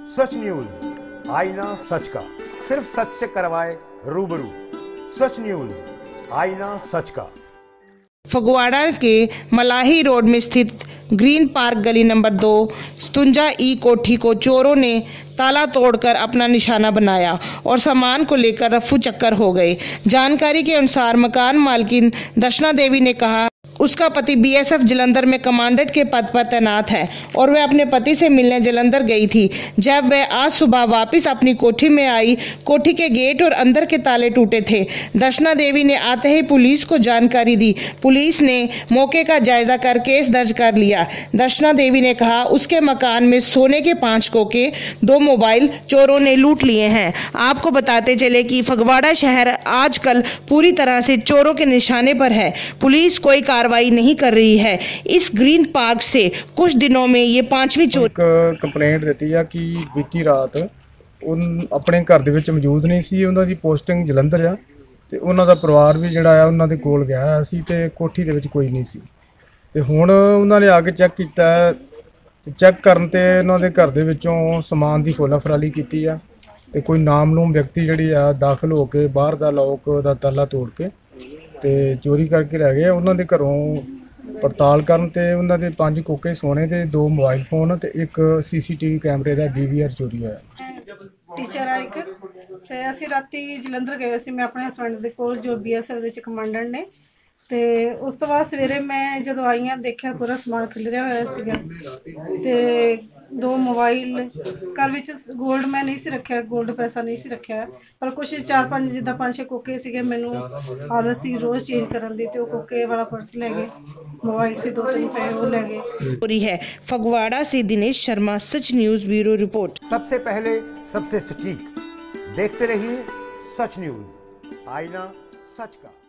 सच news, आईना सच का, सिर्फ सच से करवाए रूबरू। सच न्यूज, आईना सच का। फगवाड़ा के मलाही रोड में स्थित ग्रीन पार्क गली नंबर 2 स्तुंजा ई कोठी को चोरों ने ताला तोड़कर अपना निशाना बनाया और सामान को लेकर रफू चक्कर हो गए। जानकारी के अनुसार मकान मालकिन दर्शना देवी ने कहा उसका पति बीएसएफ जलंधर में कमांडेंट के पद पर तैनात है और वह अपने पति से मिलने जलंधर गई थी। जब वह आज सुबह वापस अपनी कोठी में आई, कोठी के गेट और अंदर के ताले टूटे थे। दर्शना देवी ने आते ही पुलिस को जानकारी दी। पुलिस ने मौके का जायजा कर केस दर्ज कर लिया। दर्शना देवी ने कहा उसके मकान में सोने के 5 खोखे, 2 मोबाइल चोरों ने लूट लिए हैं। आपको बताते चले कि फगवाड़ा शहर आजकल पूरी तरह से चोरों के निशाने पर है। पुलिस कोई कार्रवाई नहीं कर रही है। इस ग्रीन पार्क से कुछ दिनों में ये 5वीं चोरी। ਕੰਪਲੇਂਟ ਦਿੱਤੀ ਆ ਕਿ ਬੀਤੀ ਰਾਤ ਆਪਣੇ ਘਰ ਦੇ ਵਿੱਚ ਮੌਜੂਦ ਨਹੀਂ ਸੀ। ਉਹਨਾਂ ਦੀ ਪੋਸਟਿੰਗ ਜਲੰਧਰ ਆ ਤੇ ਉਹਨਾਂ ਦਾ ਪਰਿਵਾਰ ਵੀ ਜਿਹੜਾ ਆ ਉਹਨਾਂ ਦੇ ਕੋਲ ਗਿਆ ਹੋਇਆ ਸੀ ਤੇ ਕੋਠੀ ਦੇ ਵਿੱਚ ਕੋਈ ਨਹੀਂ ਸੀ ਤੇ ਹੁਣ ਉਹਨਾਂ ਨੇ ਆ ਕੇ ਚੈੱਕ ਕੀਤਾ ਤੇ ਚੈੱਕ ਕਰਨ ਤੇ ਉਹਨਾਂ ਦੇ ਘਰ ਦੇ ਵਿੱਚੋਂ ਸਮਾਨ ਦੀ ਖੋਲਾ ਫਰਾਲੀ ਕੀਤੀ ਆ ਤੇ ਕੋਈ ਨਾਮਲੂਮ ਵਿਅਕਤੀ ਜਿਹੜੀ ਆ ਦਾਖਲ ਹੋ ਕੇ ਬਾਹਰ ਦਾ ਲੋਕ ਦਾ ਤਾਲਾ ਤੋੜ ਕੇ ਤੇ ਚੋਰੀ ਕਰਕੇ ਲੈ ਗਏ। ਉਹਨਾਂ ਦੇ ਘਰੋਂ पड़ताल करन ते उन्हां दे 5 खोखे सोने ते 2 मोबाइल फोन ते एक सीसीटीवी कैमरे का DVR चोरी होया। टीचर आ एक ते असीं राती जलंधर गए सी, मैं अपने हसबैंड दे कोल जो BSF दे कमांडेंट ने ते उस तो बाद सवेरे मैं जदों आई हां देखिया पूरा समान खिलरिया होया सीगा ते 2 मोबाइल घर विच गोल्ड मैं नहीं सी रखिया, गोल्ड पैसा नहीं सी रखिया, पर कुछ 4-5 जिद्दां 5-6 खोखे सीगे। मैनूं आदत सी रोज़ चेंज करन दी ते ओह खोखे वाला पर्स ले गए, मोबाइल से 2-3 रुपए वो ले गए। चोरी है। फगवाड़ा से Dinesh Sharma, Sach news bureau report. सबसे पहले सबसे सटीक देखते रहिए सच न्यूज, आईना सच का।